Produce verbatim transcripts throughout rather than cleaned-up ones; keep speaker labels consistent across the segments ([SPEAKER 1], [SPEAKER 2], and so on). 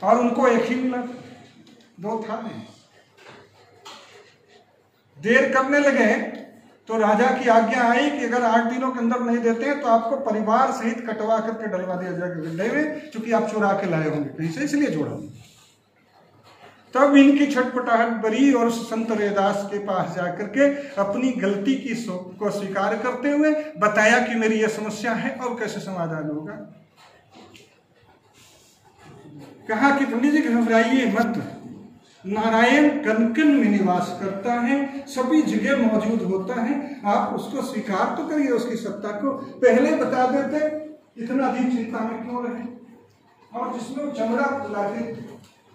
[SPEAKER 1] और उनको एक ही मिला, दो था नहीं। देर करने लगे तो राजा की आज्ञा आई कि अगर आठ दिनों के अंदर नहीं देते हैं तो आपको परिवार सहित कटवा करके डलवा दिया जाएगा गड्ढे में, क्योंकि आप चुरा के लाए होंगे कहीं से, इसलिए जोड़ा। तब इनकी छटपटाहट बड़ी और संत रैदास के पास जाकर के अपनी गलती की को स्वीकार करते हुए बताया कि मेरी यह समस्या है और कैसे समाधान होगा। कहा कि पंडित जी घबराइए मत, नारायण कनकन में निवास करता है, सभी जगह मौजूद होता है, आप उसको स्वीकार तो करिए, उसकी सत्ता को। पहले बता देते इतना दिन चिंता में क्यों रहे। और जिसमें चमड़ा फुलाते थे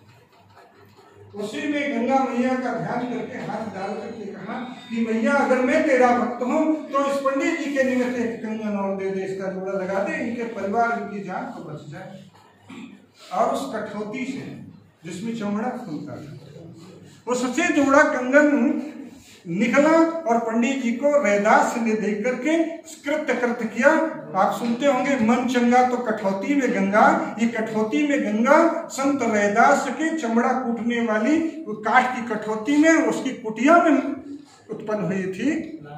[SPEAKER 1] उसी में गंगा मैया का ध्यान करके हाथ डाल करके कहा कि मैया अगर मैं तेरा भक्त हूँ तो इस पंडित जी के निमित्त एक कंगन और दे दे, इसका जोड़ा लगा दे, इनके परिवार इनकी जान तो बच जाए। और उस कठौती से जिसमें चमड़ा फूलता था उससे जोड़ा कंगन निकला और पंडित जी को रैदास ने देख करके कृत्य कृत्य किया। आप सुनते होंगे मन चंगा तो कठौती में गंगा, ये कठौती में गंगा संत रैदास के चमड़ा कूटने वाली काठ की कठौती में उसकी कुटिया में उत्पन्न हुई थी।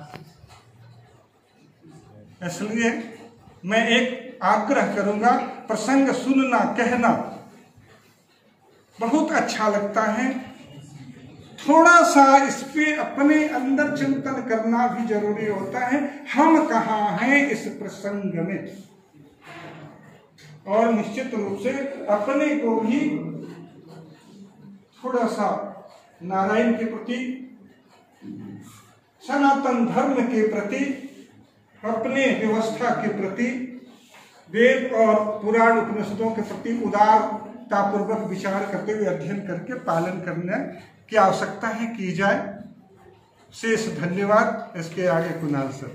[SPEAKER 1] इसलिए मैं एक आग्रह करूंगा, प्रसंग सुनना कहना बहुत अच्छा लगता है, थोड़ा सा इस पे अपने अंदर चिंतन करना भी जरूरी होता है। हम कहाँ हैं इस प्रसंग में, और निश्चित रूप से अपने को भी थोड़ा सा नारायण के प्रति, सनातन धर्म के प्रति, अपने व्यवस्था के प्रति, वेद और पुराण उपनिषदों के प्रति उदारतापूर्वक विचार करते हुए अध्ययन करके पालन करने की आवश्यकता है, की जाए। शेष धन्यवाद। इसके आगे कुणाल सर।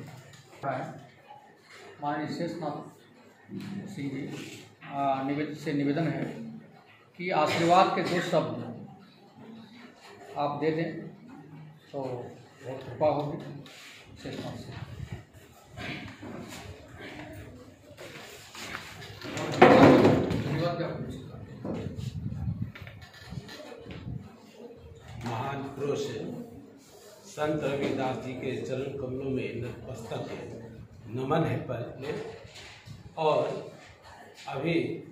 [SPEAKER 2] माननीय शेषनाथ सिंह जी निवेदन से निवेदन है कि आशीर्वाद के दो शब्द आप दे दें तो बहुत कृपा होगी शेषनाथ से।
[SPEAKER 3] महान पुरुष संत रविदास जी के चरण कमलों में नतमस्तक नमन है पहले। और अभी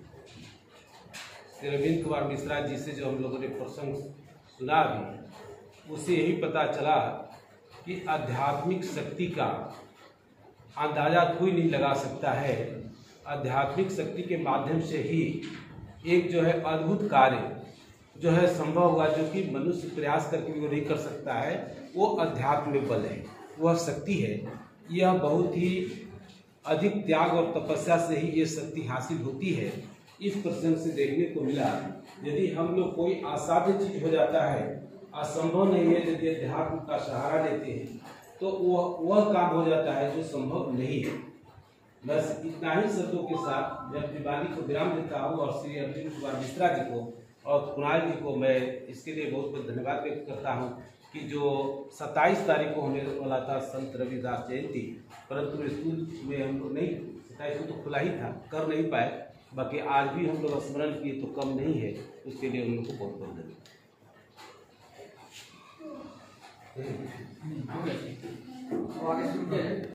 [SPEAKER 3] श्री अरविंद कुमार मिश्रा जी से जो हम लोगों ने प्रसंग सुना भी, उससे यही पता चला कि आध्यात्मिक शक्ति का अंदाजा कोई नहीं लगा सकता है। आध्यात्मिक शक्ति के माध्यम से ही एक जो है अद्भुत कार्य जो है संभव हुआ, जो कि मनुष्य प्रयास करके भी वो नहीं कर सकता है। वो अध्यात्म में बल है, वह शक्ति है। यह बहुत ही अधिक त्याग और तपस्या से ही ये शक्ति हासिल होती है। इस प्रसंग से देखने को मिला, यदि हम लोग कोई असाध्य चीज हो जाता है, असंभव नहीं है, यदि अध्यात्म का सहारा लेते हैं तो वह वह काम हो जाता है जो संभव नहीं है। बस इतना ही शब्दों के साथ मैं अपनी वाणी को विराम देता हूँ और श्री अरविंद कुमार मिश्रा जी को और कुणाल जी को मैं इसके लिए बहुत बहुत धन्यवाद व्यक्त करता हूँ कि जो सत्ताईस तारीख को होने वाला था संत रविदास जयंती, परंतु स्कूल में हम लोग नहीं, सत्ताईस को तो खुला ही था, कर नहीं पाए। बाकी आज भी हम लोग स्मरण किए तो कम नहीं है, उसके लिए उन लोग को बहुत बहुत धन्यवाद।